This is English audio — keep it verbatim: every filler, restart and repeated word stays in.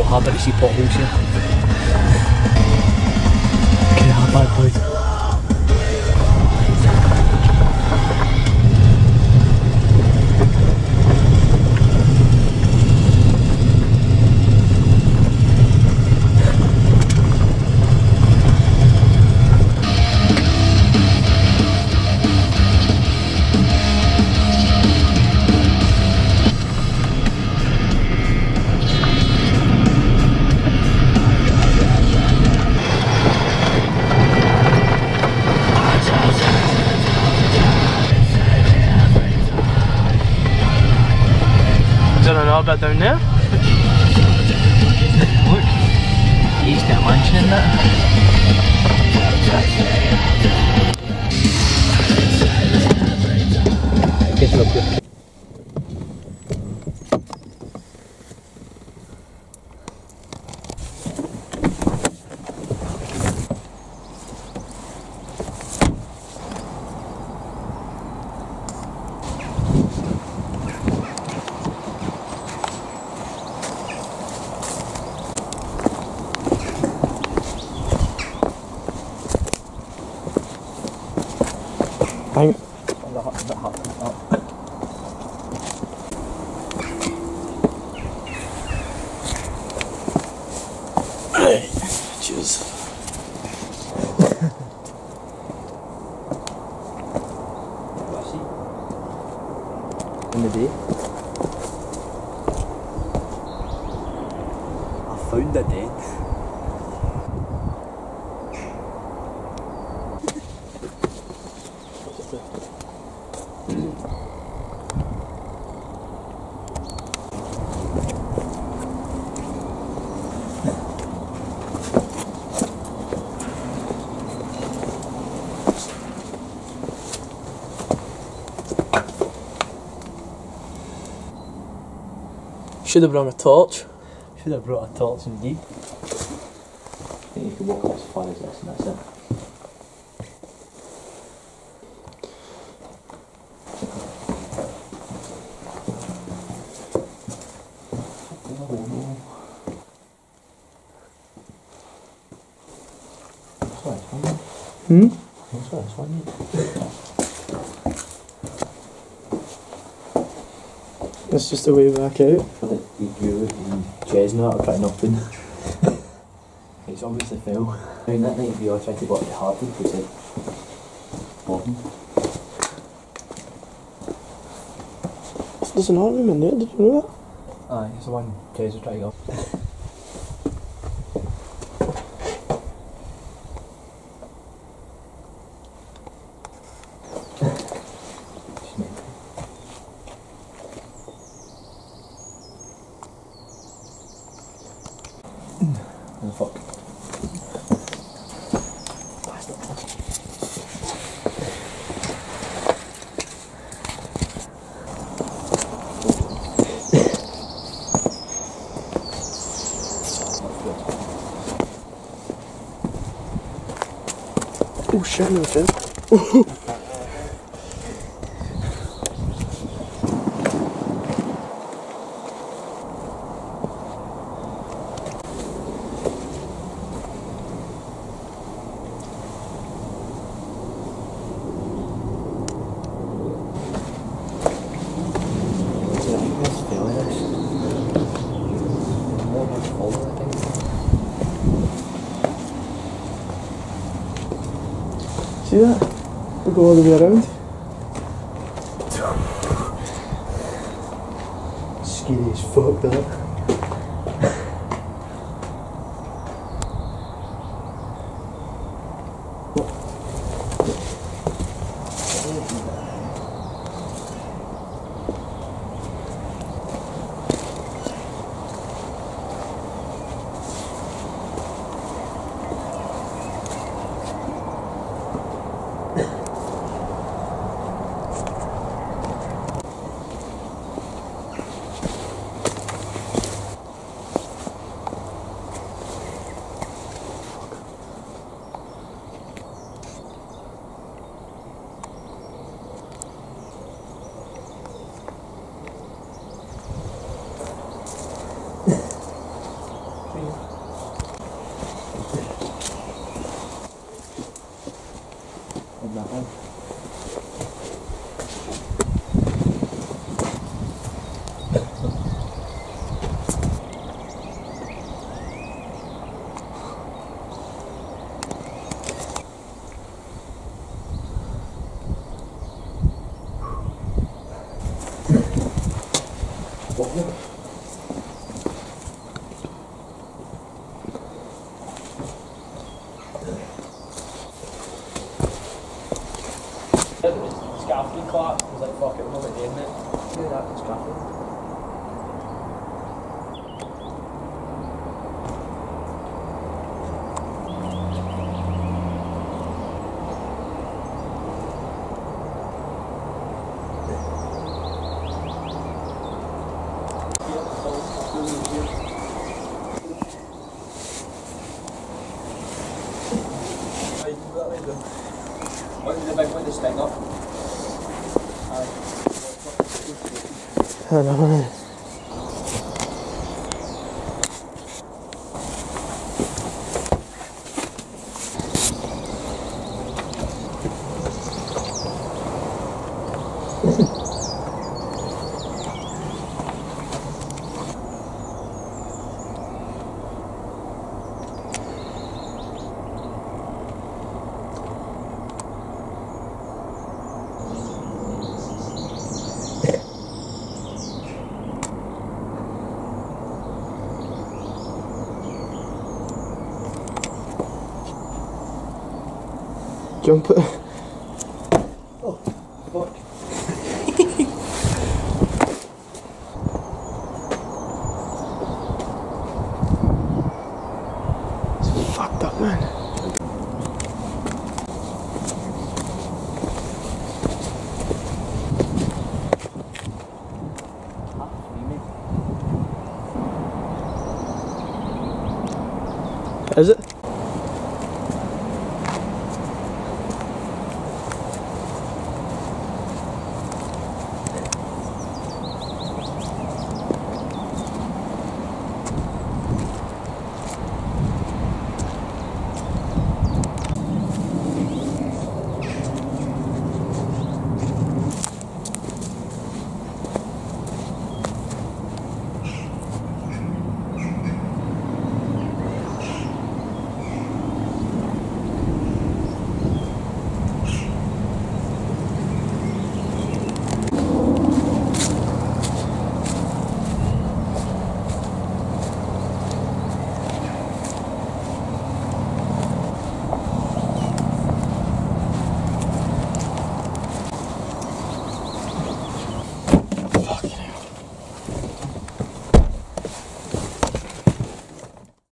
harder to see potholes here. Okay, how bad boys. Down there. Look, he's got a mansion in that. Guess we're up here. Hang it. Cheers. In the day, I found a dead. Should have brought a torch. Should have brought a torch indeed. I think you can walk up as far as this and that's it. Hmm? What's that? It's one. That's just the way back out. You and Chestnut are trying nothing. It's obviously fell. I mean, that night we all tried to block the Hardy because it bottom. There's an art room in there, did you know that? Aye, it's the one Chester tried to go. Oh fuck. Oh shit, no offense. See that? We'll go all the way around. Scary as fuck, that. scaffold. What did the big window sting up? I don't know. Jump it. Oh, fuck. It's fucked up, man. Is it?